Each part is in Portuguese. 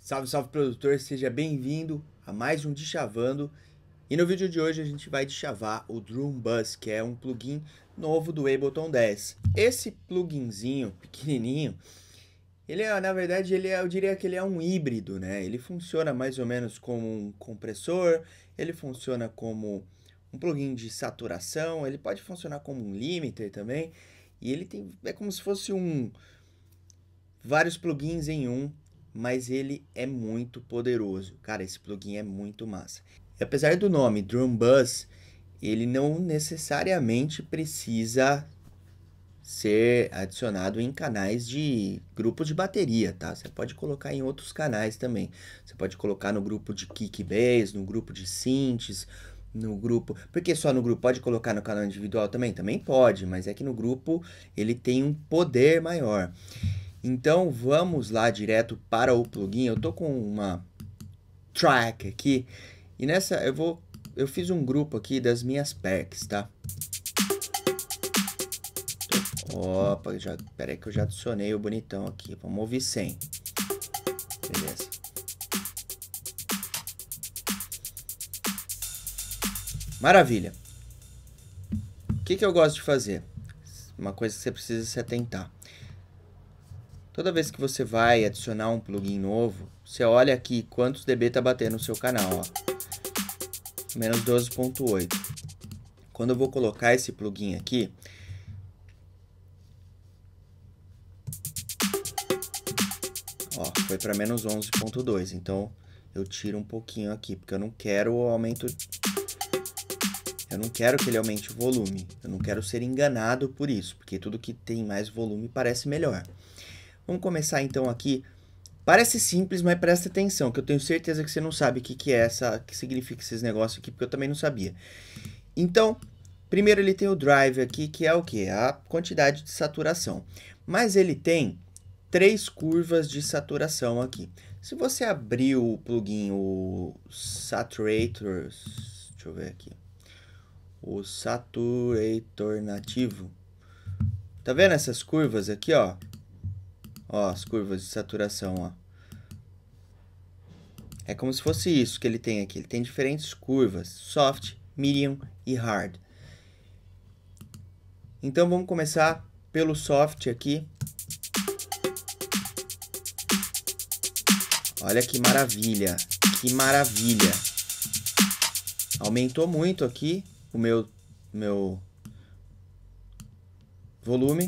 Salve, salve produtor, seja bem-vindo a mais um Deschavando. E no vídeo de hoje a gente vai deschavar o Drum Bus, que é um plugin novo do Ableton 10. Esse pluginzinho pequenininho, na verdade, eu diria que ele é um híbrido, né? Ele funciona mais ou menos como um compressor, ele funciona como um plugin de saturação, ele pode funcionar como um limiter também. E é como se fosse vários plugins em um, mas ele é muito poderoso. Cara, esse plugin é muito massa. E apesar do nome Drum Bus, ele não necessariamente precisa ser adicionado em canais de grupo de bateria, tá? Você pode colocar em outros canais também. Você pode colocar no grupo de kick bass, no grupo de synths, no grupo... Por que só no grupo? Pode colocar no canal individual também? Também pode, mas é que no grupo ele tem um poder maior. Então vamos lá direto para o plugin. Eu tô com uma track aqui e nessa eu fiz um grupo aqui das minhas packs, tá? Opa, pera aí que eu já adicionei o bonitão aqui. Vamos ouvir 100. Beleza. Maravilha. O que eu gosto de fazer? Uma coisa que você precisa se atentar. Toda vez que você vai adicionar um plugin novo, você olha aqui quantos dB tá batendo no seu canal, ó. Menos 12.8. Quando eu vou colocar esse plugin aqui, ó, foi para menos 11.2. Então eu tiro um pouquinho aqui, porque eu não quero o aumento. Eu não quero que ele aumente o volume. Eu não quero ser enganado por isso, porque tudo que tem mais volume parece melhor. Vamos começar então aqui. Parece simples, mas presta atenção, que eu tenho certeza que você não sabe o que que significa esses negócios aqui, porque eu também não sabia. Então, primeiro ele tem o drive aqui, que é o que? A quantidade de saturação. Mas ele tem 3 curvas de saturação aqui. Se você abrir o plugin, o Saturators, deixa eu ver aqui, o Saturator nativo, tá vendo essas curvas aqui, ó? Ó, as curvas de saturação, ó. É como se fosse isso que ele tem aqui. Ele tem diferentes curvas, soft, medium e hard. Então vamos começar pelo soft aqui. Olha que maravilha, que maravilha. Aumentou muito aqui o meu volume.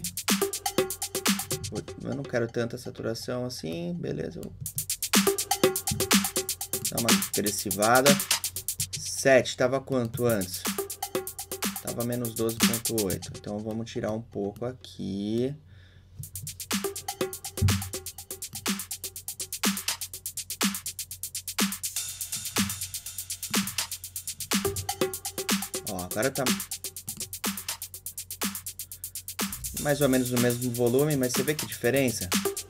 Eu não quero tanta saturação assim, beleza. Vou dar uma agressivada. 7, tava quanto antes? Tava menos 12.8. Então vamos tirar um pouco aqui. Ó, agora tá mais ou menos no mesmo volume, mas você vê que diferença?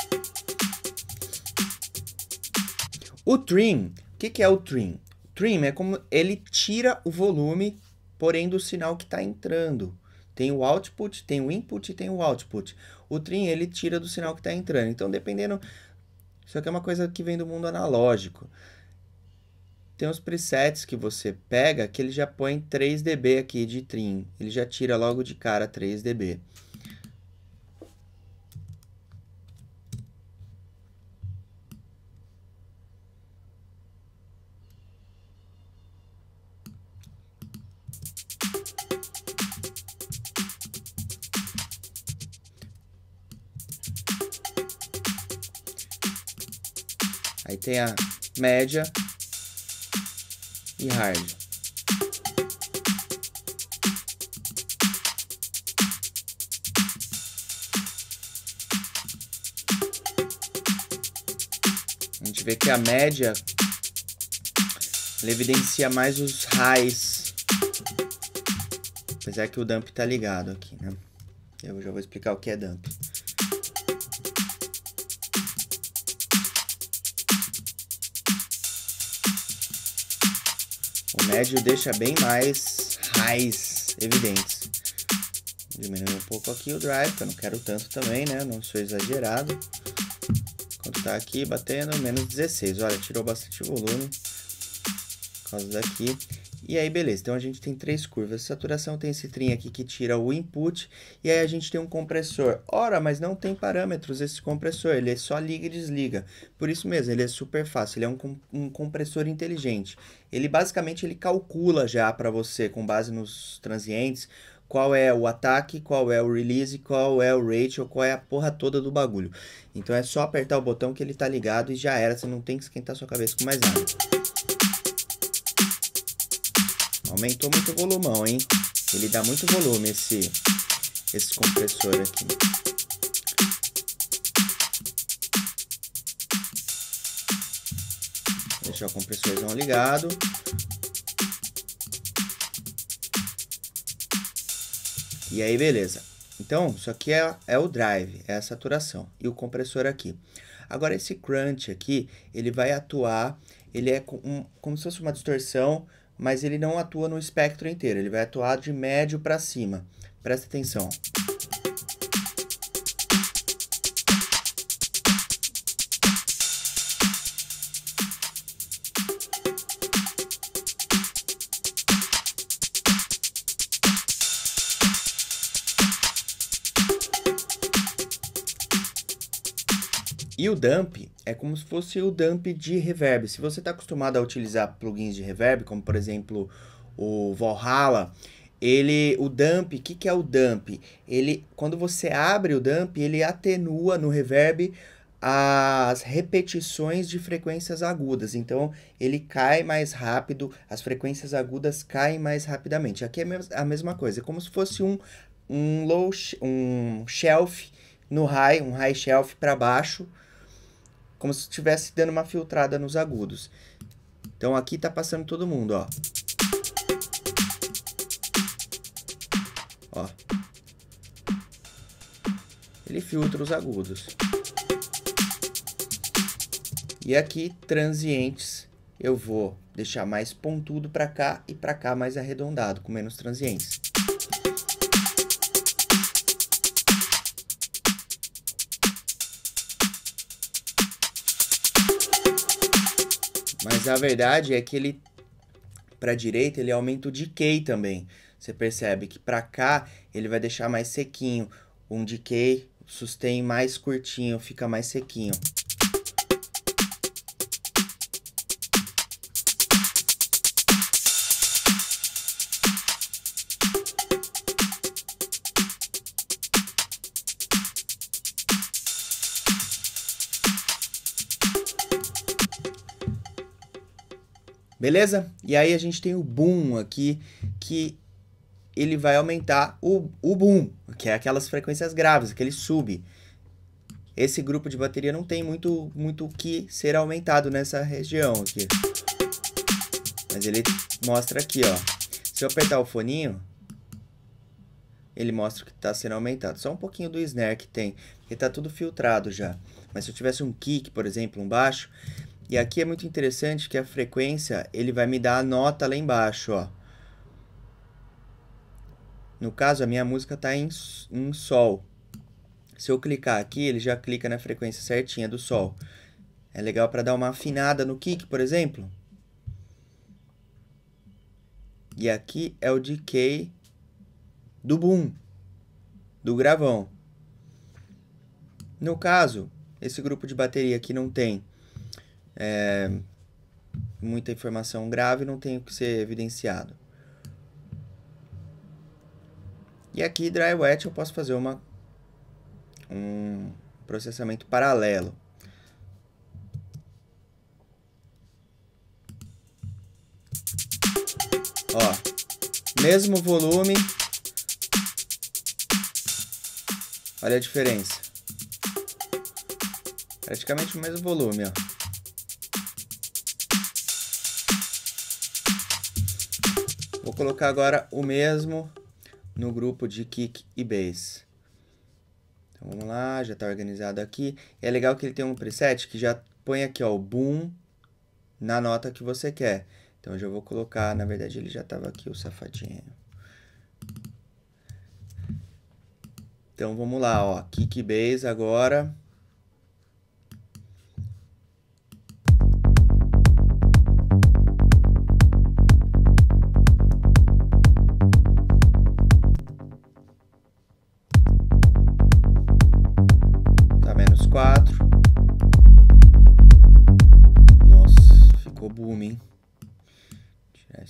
O trim, o que é o trim? O trim é como ele tira o volume, porém do sinal que está entrando. Tem o output, tem o input e tem o output. O trim ele tira do sinal que está entrando. Então, dependendo... Isso aqui é uma coisa que vem do mundo analógico. Tem os presets que você pega que ele já põe 3 dB aqui de trim. Ele já tira logo de cara 3 dB. Aí tem a média e hard. A gente vê que a média ele evidencia mais os highs. Apesar que o dump tá ligado aqui, né? Eu já vou explicar o que é dump. O médio deixa bem mais highs evidentes. Diminuir um pouco aqui o drive, que eu não quero tanto também, né? Eu não sou exagerado. Quanto tá aqui batendo menos 16. Olha, tirou bastante volume por causa daqui. E aí, beleza. Então, a gente tem 3 curvas. Saturação tem esse trim aqui que tira o input. E aí, a gente tem um compressor. Ora, mas não tem parâmetros esse compressor. Ele só liga e desliga. Por isso mesmo, ele é super fácil. Ele é um compressor inteligente. Ele, basicamente, ele calcula já para você, com base nos transientes, qual é o ataque, qual é o release, qual é o ratio, qual é a porra toda do bagulho. Então, é só apertar o botão que ele tá ligado e já era. Você não tem que esquentar sua cabeça com mais nada. Aumentou muito o volumão, hein? Ele dá muito volume, esse compressor aqui. Vou deixar o compressorzão ligado. E aí, beleza. Então, isso aqui é o drive, é a saturação. E o compressor aqui. Agora, esse crunch aqui, ele vai atuar, ele é como se fosse uma distorção, mas ele não atua no espectro inteiro, ele vai atuar de médio para cima. Presta atenção. E o dump é como se fosse o dump de reverb. Se você está acostumado a utilizar plugins de reverb, como por exemplo o Valhalla, o dump, o que é o dump? Quando você abre o dump, ele atenua no reverb as repetições de frequências agudas. Então, ele cai mais rápido, as frequências agudas caem mais rapidamente. Aqui é a mesma coisa, é como se fosse um shelf no high, um high shelf para baixo, como se estivesse dando uma filtrada nos agudos. Então aqui tá passando todo mundo, ó. Ó. Ele filtra os agudos. E aqui, transientes, eu vou deixar mais pontudo para cá e para cá mais arredondado, com menos transientes. Mas a verdade é que ele, para a direita, ele aumenta o decay também. Você percebe que para cá ele vai deixar mais sequinho. Um decay, sustain mais curtinho, fica mais sequinho. Beleza? E aí a gente tem o boom aqui, que ele vai aumentar o boom, que é aquelas frequências graves, aquele sub. Esse grupo de bateria não tem muito o que ser aumentado nessa região aqui. Mas ele mostra aqui, ó. Se eu apertar o foninho, ele mostra que está sendo aumentado. Só um pouquinho do snare que tem, porque está tudo filtrado já. Mas se eu tivesse um kick, por exemplo, um baixo... E aqui é muito interessante que a frequência, ele vai me dar a nota lá embaixo, ó. No caso, a minha música está em sol. Se eu clicar aqui, ele já clica na frequência certinha do sol. É legal para dar uma afinada no kick, por exemplo. E aqui é o decay do boom, do gravão. No caso, esse grupo de bateria aqui não tem muita informação grave, não tem o que ser evidenciado. E aqui, dry wet, eu posso fazer um processamento paralelo. Ó, mesmo volume. Olha a diferença. Praticamente o mesmo volume, ó. Vou colocar agora o mesmo no grupo de kick e bass. Então vamos lá, já está organizado aqui. É legal que ele tem um preset que já põe aqui, ó, o boom na nota que você quer. Então eu já vou colocar, na verdade ele já estava aqui, o safadinho. Então vamos lá, ó, kick e bass agora.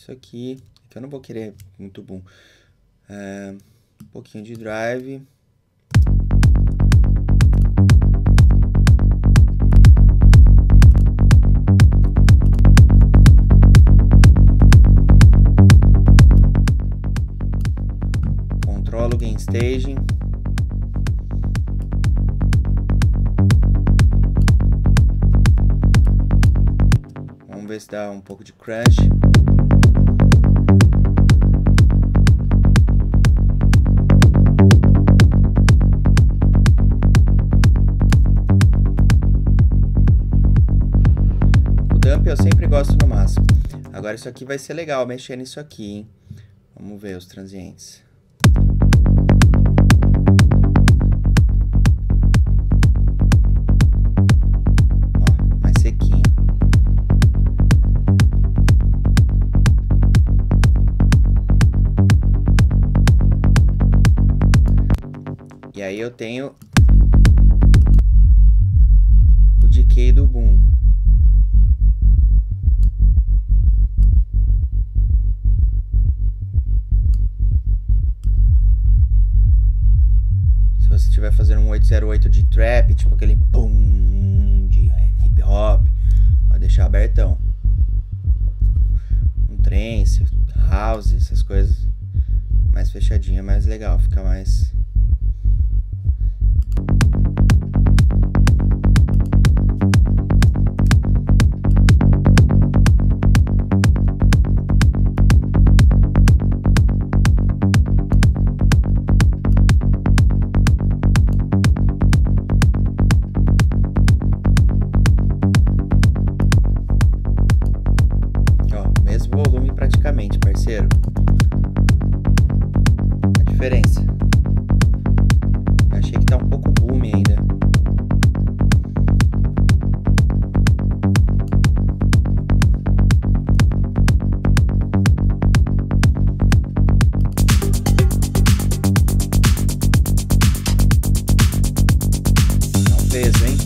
isso aqui eu não vou querer muito boom. Um pouquinho de drive. Controlo o gain staging. Vamos ver se dá um pouco de crash. O dump eu sempre gosto no máximo. Agora isso aqui vai ser legal, mexer nisso aqui, hein? Vamos ver os transientes. E aí eu tenho o decay do boom. Se você estiver fazendo um 808 de trap, tipo aquele boom de hip hop, pode deixar abertão. Um trance, house, essas coisas mais fechadinha, é mais legal, fica mais... volume praticamente, parceiro. A diferença. Eu achei que tá um pouco boom ainda. Dá um peso, hein?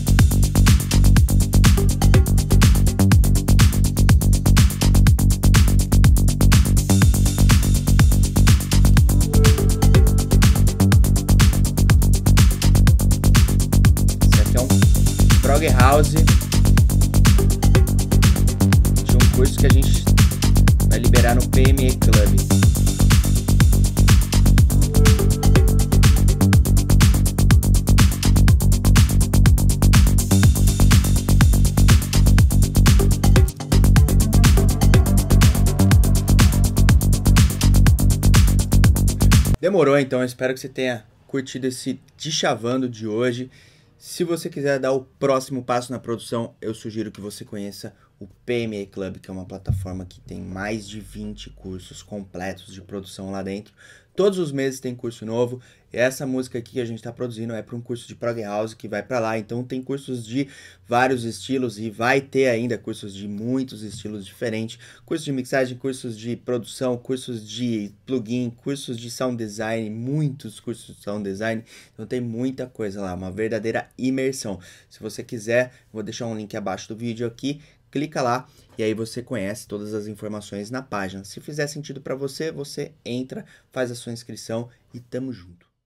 Prog House de um curso que a gente vai liberar no PME Club. Demorou, então. Eu espero que você tenha curtido esse Dichavando de hoje. Se você quiser dar o próximo passo na produção, eu sugiro que você conheça o PME Club, que é uma plataforma que tem mais de 20 cursos completos de produção lá dentro. Todos os meses tem curso novo. E essa música aqui que a gente está produzindo é para um curso de Prog House que vai para lá. Então tem cursos de vários estilos e vai ter ainda cursos de muitos estilos diferentes. Cursos de mixagem, cursos de produção, cursos de plugin, cursos de sound design, muitos cursos de sound design. Então tem muita coisa lá, uma verdadeira imersão. Se você quiser, vou deixar um link abaixo do vídeo aqui. Clica lá e aí você conhece todas as informações na página. Se fizer sentido para você, você entra, faz a sua inscrição e tamo junto.